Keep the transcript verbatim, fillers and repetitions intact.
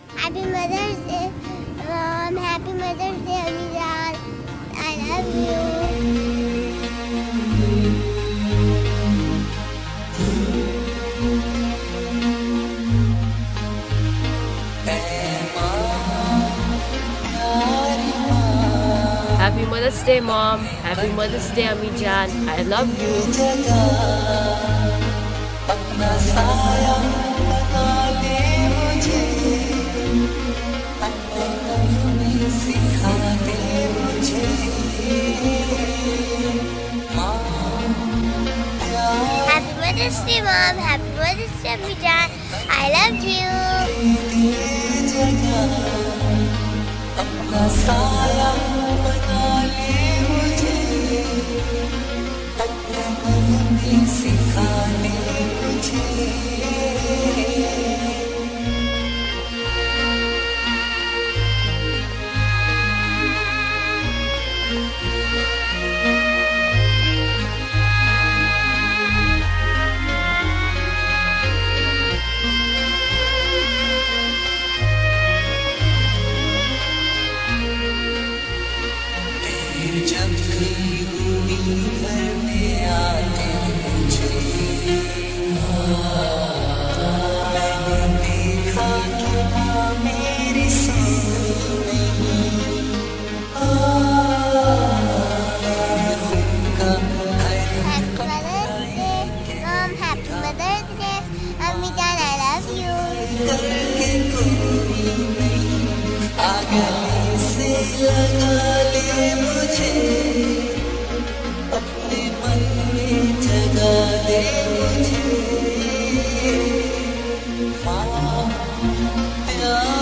Happy Mother's Day, Mom. Happy Mother's Day, Amiran. I love you. Happy Mother's Day, Mom. Happy Mother's Day, Ami Jan. I love you. Happy Mother's Day, Mom. Happy Mother's Day, Ami Jan. I love you. जब भी उम्मीद करने आते मुझे मैंने देखा कि माँ मेरी सुनी नहीं उनका Happy Mother's Day, Mom. Happy Mother's Day, Ami Jan. I love you. करके कोई नहीं आ गले से लगा ले मुझे अपने मन में जगा दे मुझे माँ प्यार